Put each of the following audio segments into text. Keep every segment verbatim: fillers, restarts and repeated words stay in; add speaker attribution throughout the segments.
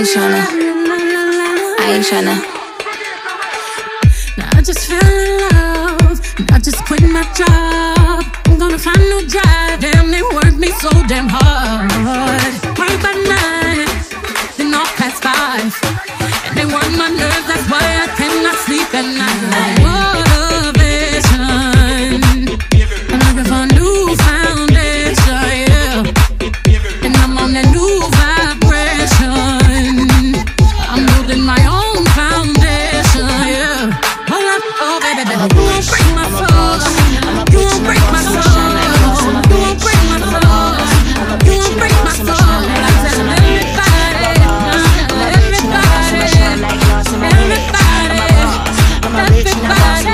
Speaker 1: ain't tryna, I ain't tryna.
Speaker 2: Now I just fell in love, and I just quit my job. I'm gonna find a new drive. Damn, they work me so damn hard. Work by nine, then off past five, and they work my nerves. That's why I cannot sleep at night. Motivation, I'm looking for a new foundation, yeah. And I'm on that new vibration. I'm building my own foundation, yeah. Hold up, oh baby, baby, you won't break my soul. You won't break my soul. You won't break my soul. You won't break my soul. I'm telling everybody, everybody, everybody, everybody.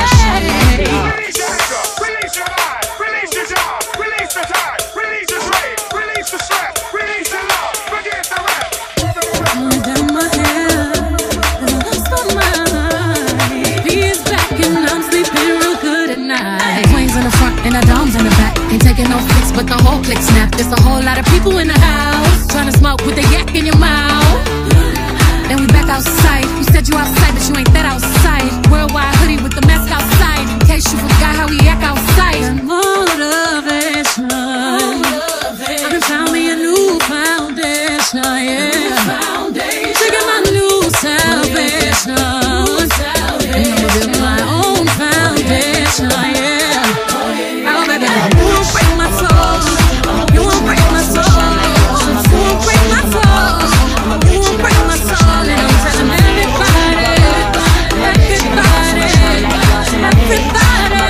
Speaker 3: Release your mind, release your job, release the time, release the strain, release the stress, release the love, forget the rest.
Speaker 2: I'm down my head, and I lost my mind. He is back and I'm sleeping real good at night. Queens in the front and the doms in the back. Ain't taking no flicks, but the whole click snap. There's a whole lot of people in the house trying to smoke with the yak in your mouth. Then we back outside. You said you outside, but you ain't that outside. Worldwide hoodie with the mask outside, in case you forgot how we act outside. Motivation, I done found me a new foundation, yeah. Taking my new salvation, and I'm building my own foundation, yeah. Oh baby, you won't break my soul. You won't break my soul. You won't break my soul. You won't break my soul. And I'm telling everybody, everybody, everybody,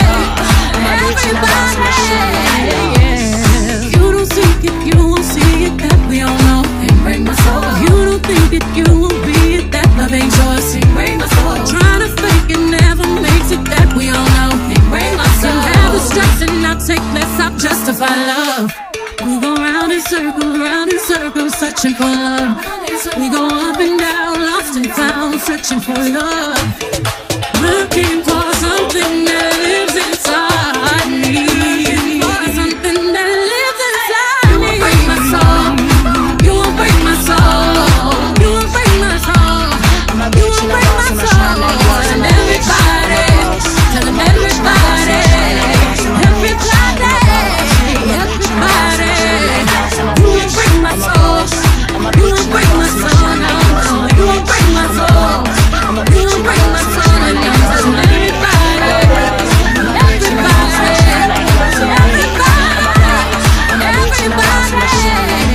Speaker 2: everybody, yeah. You don't see it, you won't see it, that we all know. Can't break my soul. You don't think it, you won't be it, that love ain't yours. Can't break my soul. Trying to fake it never makes it, that we all know. Can't break my soul. Can have the stress and I'll take less, I'll justify love. We go round in circles, round in circles, searching for love. We go up and down, lost and found, searching for love. Looking for something that lives inside me. For something that lives inside me. You won't break my soul. You won't break my soul. You won't break my soul. You won't break my soul. And everybody, telling everybody, everybody, everybody. You won't break my soul. You won't break my soul. No, no, you won't break my soul. You won't break my soul. And I'm telling everybody, everybody, everybody, everybody.